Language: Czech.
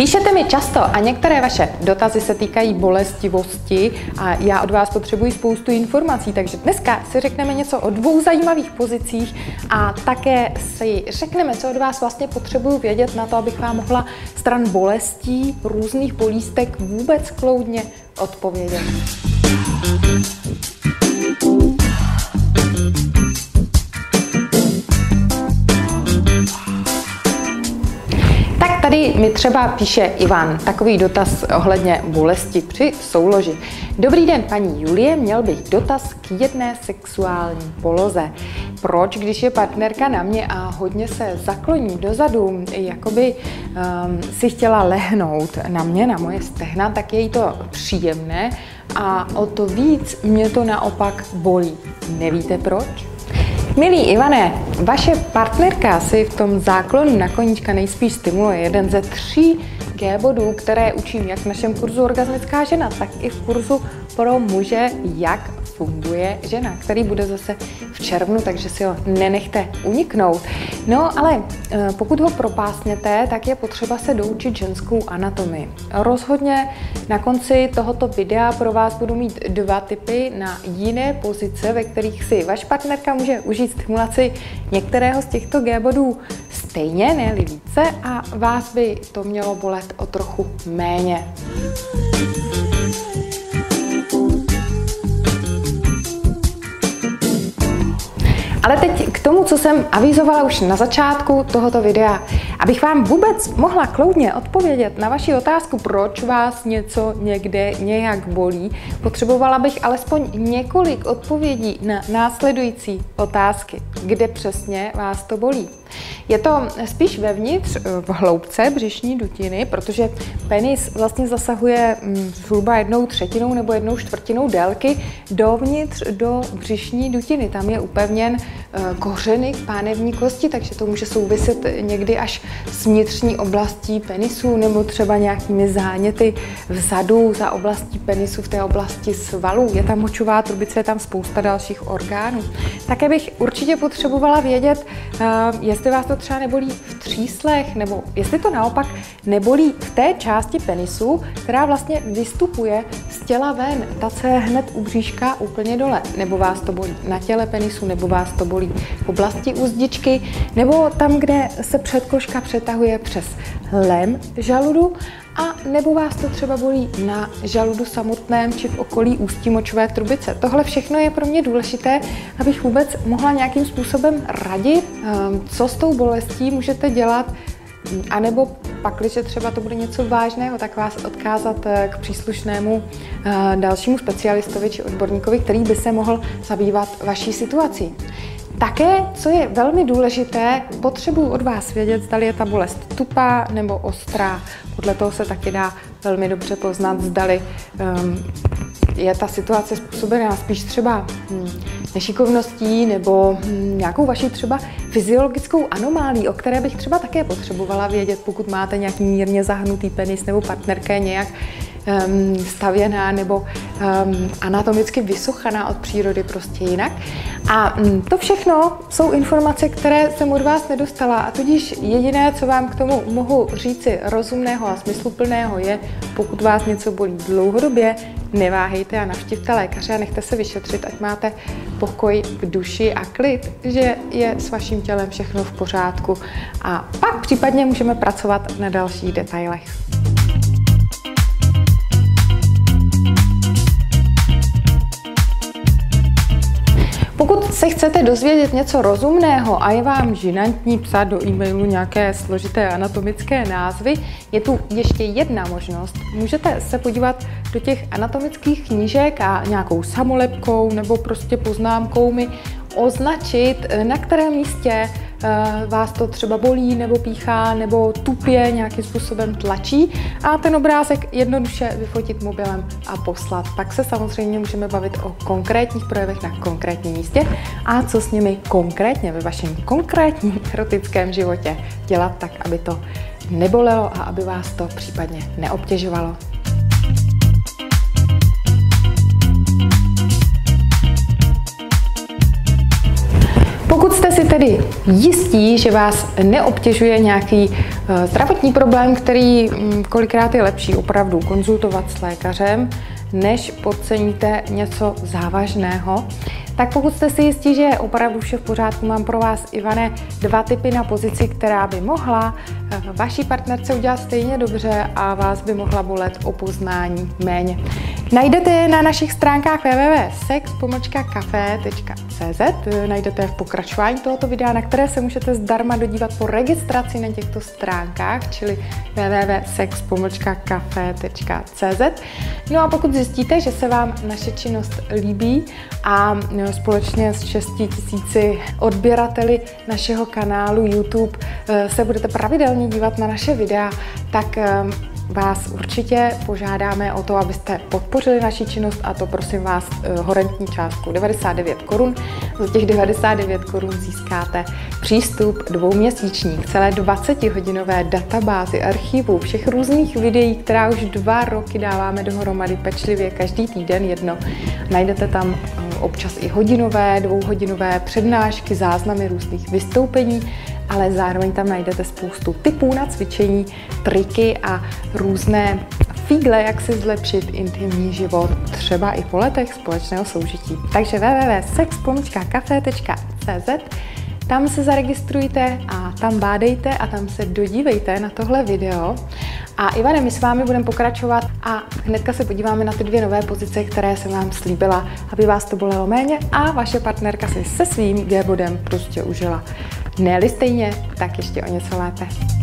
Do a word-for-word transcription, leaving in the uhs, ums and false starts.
Píšete mi často a některé vaše dotazy se týkají bolestivosti a já od vás potřebuji spoustu informací, takže dneska si řekneme něco o dvou zajímavých pozicích a také si řekneme, co od vás vlastně potřebuju vědět na to, abych vám mohla stran bolestí, různých bolístek vůbec kloudně odpovědět. Tady mi třeba píše Ivan takový dotaz ohledně bolesti při souloži. Dobrý den, paní Julie, měl bych dotaz k jedné sexuální poloze. Proč, když je partnerka na mě a hodně se zakloní dozadu, jakoby um, si chtěla lehnout na mě, na moje stehna, tak je jí to příjemné a o to víc mě to naopak bolí. Nevíte proč? Milý Ivane, vaše partnerka si v tom záklonu na koníčka nejspíš stimuluje jeden ze tří G-bodů, které učím jak v našem kurzu Orgasmická žena, tak i v kurzu pro muže, jak funguje žena, který bude zase v červnu, takže si ho nenechte uniknout. No ale pokud ho propásněte, tak je potřeba se doučit ženskou anatomii. Rozhodně na konci tohoto videa pro vás budu mít dva tipy na jiné pozice, ve kterých si vaš partnerka může užít stimulaci některého z těchto G-bodů stejně, ne-li více, a vás by to mělo bolet o trochu méně. Ale teď k tomu, co jsem avizovala už na začátku tohoto videa. Abych vám vůbec mohla kloudně odpovědět na vaši otázku, proč vás něco někde nějak bolí, potřebovala bych alespoň několik odpovědí na následující otázky. Kde přesně vás to bolí? Je to spíš vevnitř, v hloubce břišní dutiny, protože penis vlastně zasahuje zhruba jednou třetinou nebo jednou čtvrtinou délky dovnitř do břišní dutiny. Tam je upevněn kořeny pánevní kosti, takže to může souviset někdy až s vnitřní oblastí penisu nebo třeba nějakými záněty vzadu za oblastí penisu v té oblasti svalů. Je tam močová trubice, je tam spousta dalších orgánů. Také bych určitě potřebovala vědět, jestli vás to třeba nebolí v tříslech, nebo jestli to naopak nebolí v té části penisu, která vlastně vystupuje z těla ven. Ta se je hned u bříška úplně dole. Nebo vás to bolí na těle penisu, nebo vás to bolí v oblasti uzdičky, nebo tam, kde se předkoška přetahuje přes lem žaludu, a nebo vás to třeba bolí na žaludu samotném či v okolí ústí močové trubice. Tohle všechno je pro mě důležité, abych vůbec mohla nějakým způsobem radit, co s tou bolestí můžete dělat, anebo pak, když třeba to bude něco vážného, tak vás odkázat k příslušnému dalšímu specialistovi či odborníkovi, který by se mohl zabývat vaší situací. Také, co je velmi důležité, potřebuji od vás vědět, zdali je ta bolest tupá nebo ostrá. Podle toho se taky dá velmi dobře poznat, zdali um, je ta situace způsobená spíš třeba hm, nešikovností nebo hm, nějakou vaší třeba fyziologickou anomálí, o které bych třeba také potřebovala vědět, pokud máte nějaký mírně zahnutý penis nebo partnerka je nějak um, stavěná nebo um, anatomicky vysochaná od přírody prostě jinak. A um, to všechno jsou informace, které jsem od vás nedostala, a tudíž jediné, co vám k tomu mohu říci rozumného a smysluplného je, pokud vás něco bolí dlouhodobě, neváhejte a navštivte lékaře a nechte se vyšetřit, ať máte pokoj v duši a klid, že je s vaším tělem všechno v pořádku, a pak případně můžeme pracovat na dalších detailech. Pokud se chcete dozvědět něco rozumného a je vám žinantní psát do e-mailu nějaké složité anatomické názvy, je tu ještě jedna možnost. Můžete se podívat do těch anatomických knížek a nějakou samolepkou nebo prostě poznámkou mi označit, na kterém místě vás to třeba bolí nebo píchá nebo tupě nějakým způsobem tlačí, a ten obrázek jednoduše vyfotit mobilem a poslat. Pak se samozřejmě můžeme bavit o konkrétních projevech na konkrétním místě a co s nimi konkrétně ve vašem konkrétním erotickém životě dělat tak, aby to nebolelo a aby vás to případně neobtěžovalo. Pokud jste si tedy jistí, že vás neobtěžuje nějaký uh, zdravotní problém, který um, kolikrát je lepší opravdu konzultovat s lékařem, než podceníte něco závažného, tak pokud jste si jistí, že je opravdu vše v pořádku, mám pro vás, Ivane, dva tipy na pozici, která by mohla vaší partnerce udělat stejně dobře a vás by mohla bolet o poznání méně. Najdete je na našich stránkách w w w tečka sex pomlčka cafe tečka c z, najdete je v pokračování tohoto videa, na které se můžete zdarma dodívat po registraci na těchto stránkách, čili w w w tečka sex pomlčka cafe tečka c z. No a pokud zjistíte, že se vám naše činnost líbí a společně s šesti tisíci odběrateli našeho kanálu YouTube se budete pravidelně dívat na naše videa, tak vás určitě požádáme o to, abyste podpořili naši činnost, a to prosím vás horentní částkou devadesát devět korun. Za těch devadesát devět korun získáte přístup dvouměsíční k celé dvacetihodinové databázi archivů všech různých videí, která už dva roky dáváme dohromady pečlivě každý týden jedno. Najdete tam občas i hodinové, dvouhodinové přednášky, záznamy různých vystoupení, ale zároveň tam najdete spoustu tipů na cvičení, triky a různé fígle, jak si zlepšit intimní život, třeba i po letech společného soužití. Takže w w w tečka sex pomlčka cafe tečka c z, tam se zaregistrujte a tam bádejte a tam se dodívejte na tohle video. A Ivane, my s vámi budeme pokračovat a hnedka se podíváme na ty dvě nové pozice, které jsem vám slíbila, aby vás to bolelo méně a vaše partnerka si se svým G-bodem prostě užila. Ne-li stejně, tak ještě o něco lépe.